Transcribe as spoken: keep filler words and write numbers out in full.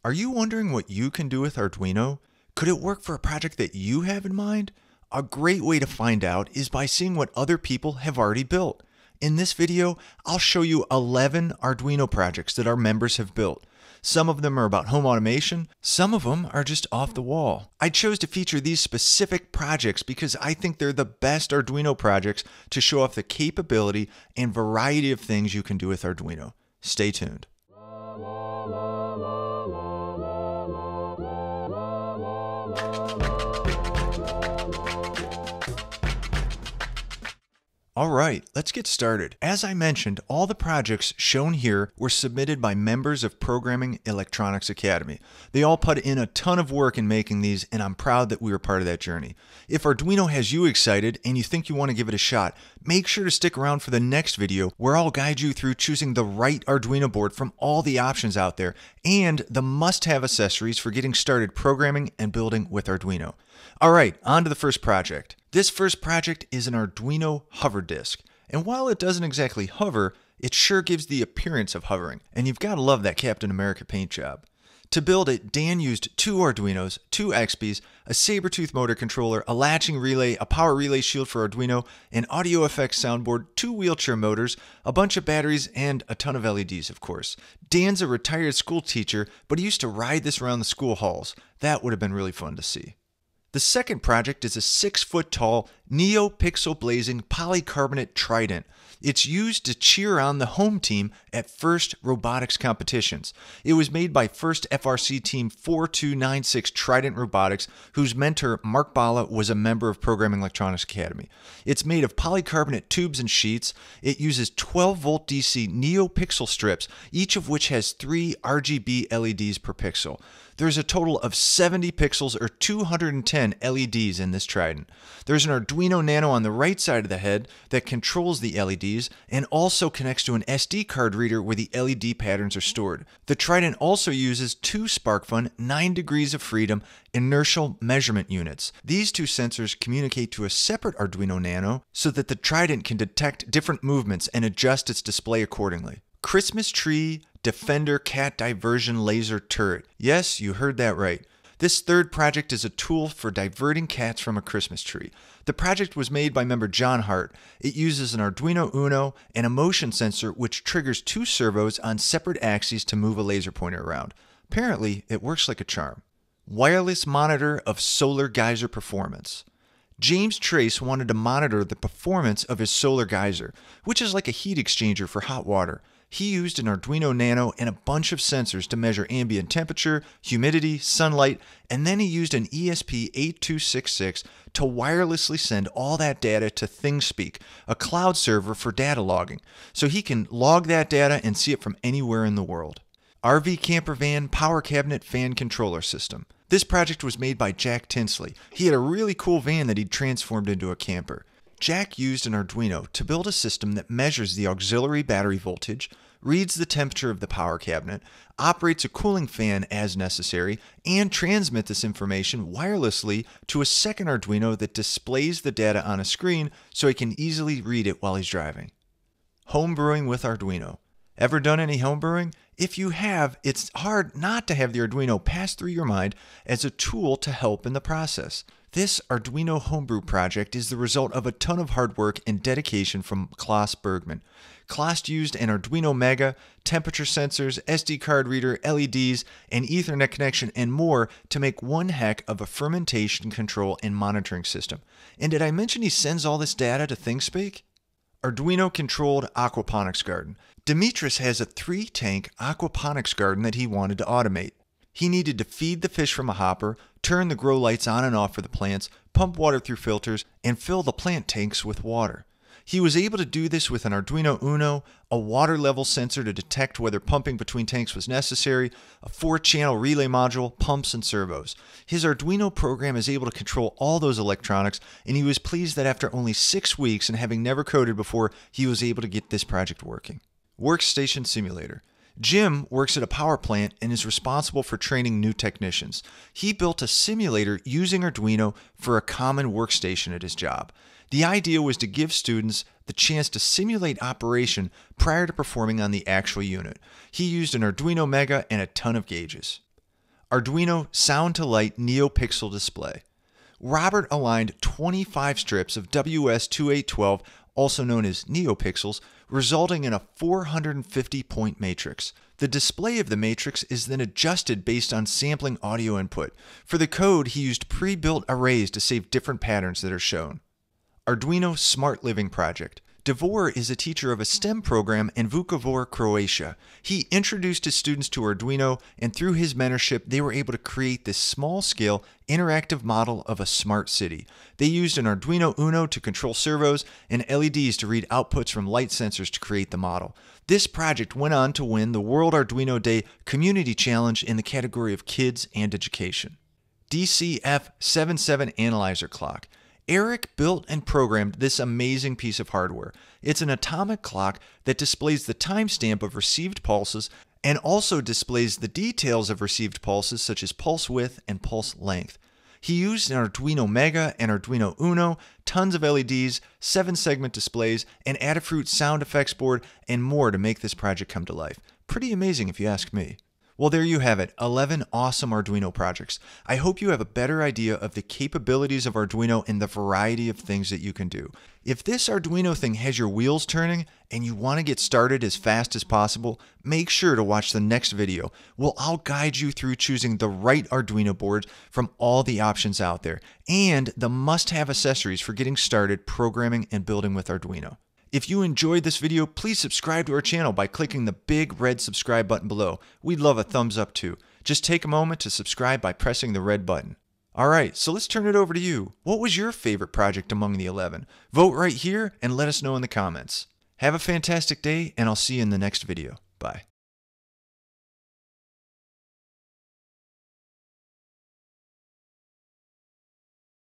Are you wondering what you can do with Arduino? Could it work for a project that you have in mind? A great way to find out is by seeing what other people have already built. In this video, I'll show you eleven Arduino projects that our members have built. Some of them are about home automation, some of them are just off the wall. I chose to feature these specific projects because I think they're the best Arduino projects to show off the capability and variety of things you can do with Arduino. Stay tuned. Alright, let's get started. As I mentioned, all the projects shown here were submitted by members of Programming Electronics Academy. They all put in a ton of work in making these, and I'm proud that we were part of that journey. If Arduino has you excited and you think you want to give it a shot, make sure to stick around for the next video where I'll guide you through choosing the right Arduino board from all the options out there and the must-have accessories for getting started programming and building with Arduino. Alright, on to the first project. This first project is an Arduino hover disk, and while it doesn't exactly hover, it sure gives the appearance of hovering, and you've got to love that Captain America paint job. To build it, Dan used two Arduinos, two X Ps, a Sabertooth motor controller, a latching relay, a power relay shield for Arduino, an audio effects soundboard, two wheelchair motors, a bunch of batteries, and a ton of L E Ds, of course. Dan's a retired school teacher, but he used to ride this around the school halls. That would have been really fun to see. The second project is a six foot tall NeoPixel blazing polycarbonate trident. It's used to cheer on the home team at FIRST robotics competitions. It was made by FIRST F R C Team four two nine six Trident Robotics, whose mentor Mark Bala was a member of Programming Electronics Academy. It's made of polycarbonate tubes and sheets. It uses twelve volt D C NeoPixel strips, each of which has three R G B L E Ds per pixel. There's a total of seventy pixels or two hundred ten L E Ds in this Trident. There's an Arduino Nano on the right side of the head that controls the L E Ds and also connects to an S D card reader where the L E D patterns are stored. The Trident also uses two SparkFun nine degrees of freedom inertial measurement units. These two sensors communicate to a separate Arduino Nano so that the Trident can detect different movements and adjust its display accordingly. Christmas tree Defender Cat Diversion Laser Turret. Yes, you heard that right. This third project is a tool for diverting cats from a Christmas tree. The project was made by member John Hart. It uses an Arduino Uno and a motion sensor which triggers two servos on separate axes to move a laser pointer around. Apparently, it works like a charm. Wireless monitor of solar geyser performance. James Trace wanted to monitor the performance of his solar geyser, which is like a heat exchanger for hot water. He used an Arduino Nano and a bunch of sensors to measure ambient temperature, humidity, sunlight, and then he used an E S P eight two six six to wirelessly send all that data to ThingSpeak, a cloud server for data logging, so he can log that data and see it from anywhere in the world. R V Camper Van Power Cabinet Fan Controller System. This project was made by Jack Tinsley. He had a really cool van that he'd transformed into a camper. Jack used an Arduino to build a system that measures the auxiliary battery voltage, reads the temperature of the power cabinet, operates a cooling fan as necessary, and transmits this information wirelessly to a second Arduino that displays the data on a screen so he can easily read it while he's driving. Homebrewing with Arduino. Ever done any homebrewing? If you have, it's hard not to have the Arduino pass through your mind as a tool to help in the process. This Arduino Homebrew project is the result of a ton of hard work and dedication from Klaus Bergman. Klaus used an Arduino Mega, temperature sensors, S D card reader, L E Ds, an Ethernet connection, and more to make one heck of a fermentation control and monitoring system. And did I mention he sends all this data to ThingSpeak? Arduino-controlled aquaponics garden. Dimitris has a three-tank aquaponics garden that he wanted to automate. He needed to feed the fish from a hopper, turn the grow lights on and off for the plants, pump water through filters, and fill the plant tanks with water. He was able to do this with an Arduino Uno, a water level sensor to detect whether pumping between tanks was necessary, a four channel relay module, pumps, and servos. His Arduino program is able to control all those electronics, and he was pleased that after only six weeks and having never coded before, he was able to get this project working. Workstation Simulator. Jim works at a power plant and is responsible for training new technicians. He built a simulator using Arduino for a common workstation at his job. The idea was to give students the chance to simulate operation prior to performing on the actual unit. He used an Arduino Mega and a ton of gauges. Arduino Sound to Light NeoPixel Display. Robert aligned twenty-five strips of W S twenty-eight twelve, also known as NeoPixels, resulting in a four hundred fifty point matrix. The display of the matrix is then adjusted based on sampling audio input. For the code, he used pre-built arrays to save different patterns that are shown. Arduino Smart Living Project. Davor is a teacher of a STEM program in Vukovar, Croatia. He introduced his students to Arduino, and through his mentorship, they were able to create this small-scale, interactive model of a smart city. They used an Arduino Uno to control servos and L E Ds to read outputs from light sensors to create the model. This project went on to win the World Arduino Day Community Challenge in the category of Kids and Education. D C F seventy-seven Analyzer Clock. Eric built and programmed this amazing piece of hardware. It's an atomic clock that displays the timestamp of received pulses and also displays the details of received pulses such as pulse width and pulse length. He used an Arduino Mega and Arduino Uno, tons of L E Ds, seven segment displays, an Adafruit sound effects board, and more to make this project come to life. Pretty amazing if you ask me. Well, there you have it, eleven awesome Arduino projects. I hope you have a better idea of the capabilities of Arduino and the variety of things that you can do. If this Arduino thing has your wheels turning and you want to get started as fast as possible, make sure to watch the next video. Well, I'll guide you through choosing the right Arduino board from all the options out there and the must-have accessories for getting started programming and building with Arduino. If you enjoyed this video, please subscribe to our channel by clicking the big red subscribe button below. We'd love a thumbs up too. Just take a moment to subscribe by pressing the red button. Alright, so let's turn it over to you. What was your favorite project among the eleven? Vote right here and let us know in the comments. Have a fantastic day, and I'll see you in the next video. Bye.